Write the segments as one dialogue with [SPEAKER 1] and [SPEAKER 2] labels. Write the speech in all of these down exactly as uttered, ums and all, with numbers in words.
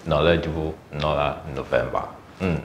[SPEAKER 1] knowledgeable Nola November. Mm.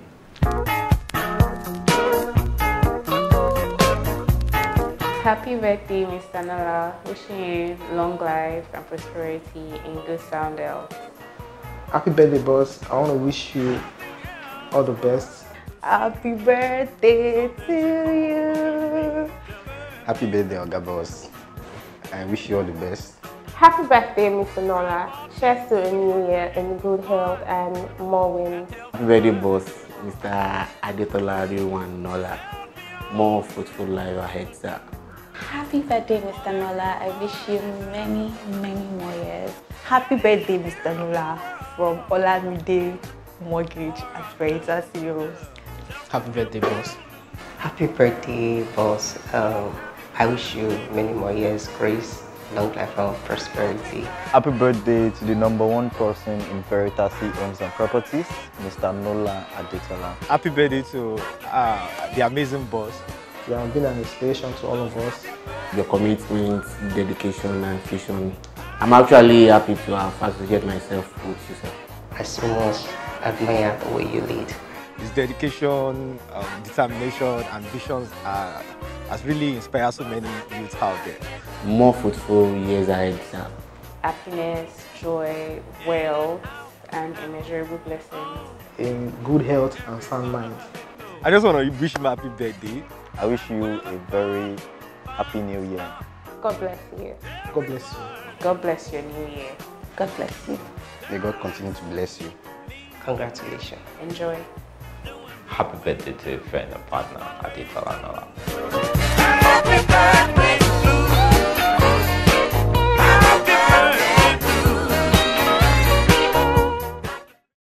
[SPEAKER 2] Happy birthday, Mister Nola. Wishing you long life and prosperity in good sound health.
[SPEAKER 3] Happy birthday, boss. I want to wish you all the best.
[SPEAKER 2] Happy birthday to you.
[SPEAKER 4] Happy birthday, Oga Boss. I wish you all the best.
[SPEAKER 5] Happy birthday, Mister Nola. Cheers to a new year in good health and more wins.
[SPEAKER 6] Happy birthday, boss, Mister Adetola Rilwan Nola. More fruitful life ahead, sir.
[SPEAKER 7] Happy birthday, Mister Nola. I wish you many, many more years. Happy birthday, Mister Nola, from Olamide Mortgage at Veritasi Homes.
[SPEAKER 8] Happy birthday, boss.
[SPEAKER 9] Happy birthday, boss. Um, I wish you many more years, grace, long life and prosperity.
[SPEAKER 10] Happy birthday to the number one person in Veritasi Homes and Properties, Mister Nola Adetola.
[SPEAKER 8] Happy birthday to uh, the amazing boss.
[SPEAKER 3] You have been an inspiration to all of us.
[SPEAKER 6] Your commitment, dedication, and vision. I'm actually happy to have associated myself with you, sir.
[SPEAKER 9] I so much admire the way you lead.
[SPEAKER 8] His dedication, um, determination, and visions uh, has really inspired so many youths out there.
[SPEAKER 6] More fruitful years ahead, sir.
[SPEAKER 2] Happiness, joy, wealth, and immeasurable blessings.
[SPEAKER 3] In good health and sound mind.
[SPEAKER 8] I just want to wish him a happy birthday.
[SPEAKER 10] I wish you a very happy new year.
[SPEAKER 5] God bless you.
[SPEAKER 3] God bless you.
[SPEAKER 2] God bless your new year.
[SPEAKER 7] God bless you.
[SPEAKER 4] May God continue to bless you.
[SPEAKER 9] Congratulations.
[SPEAKER 2] Enjoy.
[SPEAKER 1] Happy birthday to your friend and partner, Adetola Nola.
[SPEAKER 11] Happy birthday!